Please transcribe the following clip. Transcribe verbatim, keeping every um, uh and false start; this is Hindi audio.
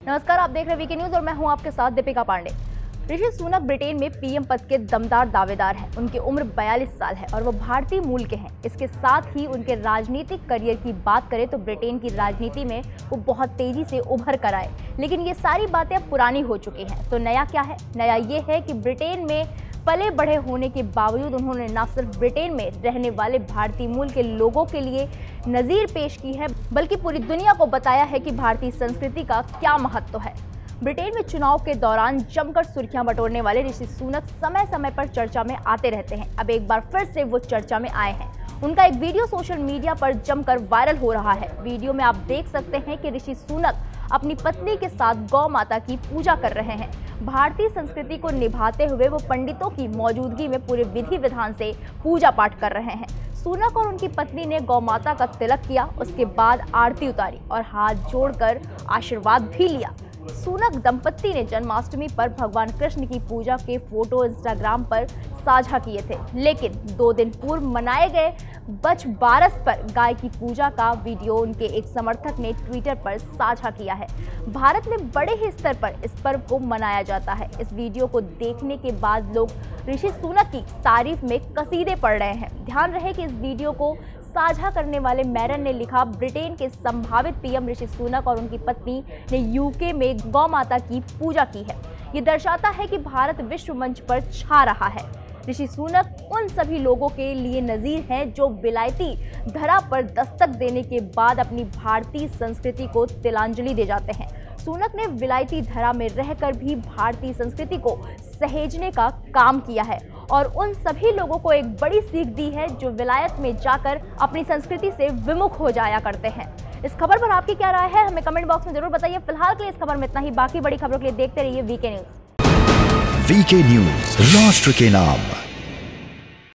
नमस्कार, आप देख रहे हैं वीके न्यूज और मैं हूं आपके साथ दीपिका पांडे। ऋषि सुनक ब्रिटेन में पीएम पद के दमदार दावेदार हैं। उनकी उम्र बयालीस साल है और वो भारतीय मूल के हैं। इसके साथ ही उनके राजनीतिक करियर की बात करें तो ब्रिटेन की राजनीति में वो बहुत तेजी से उभर कर आए, लेकिन ये सारी बातें अब पुरानी हो चुकी हैं। तो नया क्या है? नया ये है कि ब्रिटेन में पले बढ़े होने के बावजूद उन्होंने न सिर्फ ब्रिटेन में रहने वाले भारतीय मूल के लोगों के लिए नज़ीर पेश की है, बल्कि पूरी दुनिया को बताया है कि भारतीय संस्कृति का क्या महत्व है। ब्रिटेन में चुनाव के दौरान जमकर सुर्खियां बटोरने वाले ऋषि सुनक समय समय पर चर्चा में आते रहते हैं। अब एक बार फिर से वो चर्चा में आए हैं। उनका एक वीडियो सोशल मीडिया पर जमकर वायरल हो रहा है। वीडियो में आप देख सकते हैं कि ऋषि सुनक अपनी पत्नी के साथ गौ माता की पूजा कर रहे हैं। भारतीय संस्कृति को निभाते हुए वो पंडितों की मौजूदगी में पूरे विधि विधान से पूजा पाठ कर रहे हैं। सुनक और उनकी पत्नी ने गौ माता का तिलक किया, उसके बाद आरती उतारी और हाथ जोड़कर आशीर्वाद भी लिया। सुनक दंपत्ति ने जन्माष्टमी पर भगवान कृष्ण की पूजा के फोटो इंस्टाग्राम पर साझा किए थे, लेकिन दो दिन पूर्व मनाए गए बछ बारस पर गाय की पूजा का वीडियो उनके एक समर्थक ने ट्विटर पर साझा किया है। भारत में बड़े ही स्तर पर इस पर्व को मनाया जाता है। इस वीडियो को देखने के बाद लोग ऋषि सुनक की तारीफ में कसीदे पढ़ रहे हैं। ध्यान रहे कि इस वीडियो को साझा करने वाले मैरन ने लिखा, ब्रिटेन के संभावित पीएम ऋषि सुनक और उनकी पत्नी ने यूके में गौ माता की पूजा की है। ये दर्शाता है कि भारत विश्व मंच पर छा रहा है। ऋषि सुनक उन सभी लोगों के लिए नजीर हैं जो विलायती धरा पर दस्तक देने के बाद अपनी भारतीय संस्कृति को तिलांजलि दे जाते हैं। सुनक ने विलायती धरा में रहकर भी भारतीय संस्कृति को सहेजने का काम किया है और उन सभी लोगों को एक बड़ी सीख दी है जो विलायत में जाकर अपनी संस्कृति से विमुख हो जाया करते हैं। इस खबर पर आपकी क्या राय है, हमें कमेंट बॉक्स में जरूर बताइए। फिलहाल के लिए इस खबर में इतना ही। बाकी बड़ी खबरों के लिए देखते रहिए वीके न्यूज। वीके न्यूज, राष्ट्र के नाम।